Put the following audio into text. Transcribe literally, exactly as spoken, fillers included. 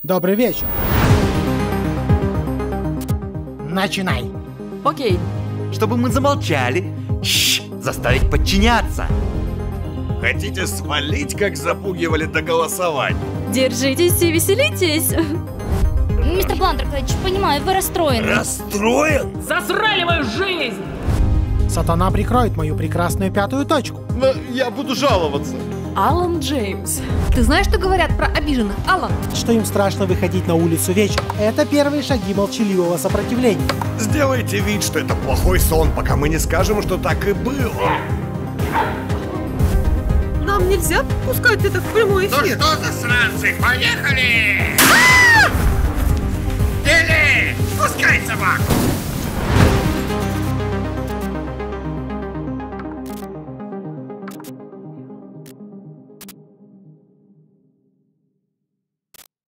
Добрый вечер. Начинай. Окей. Чтобы мы замолчали. Шш, заставить подчиняться. Хотите свалить, как запугивали до голосования? Держитесь и веселитесь. Мистер Бландерклэч, понимаю, вы расстроены. Расстроен? Засрали мою жизнь! Сатана прикроет мою прекрасную пятую точку. Но я буду жаловаться. Алан Джеймс. Ты знаешь, что говорят про обиженных, Алан? Что им страшно выходить на улицу вечером. Это первые шаги молчаливого сопротивления. Сделайте вид, что это плохой сон, пока мы не скажем, что так и было. Нам нельзя пускать это в прямой эфир. Ну что, засранцы, поехали!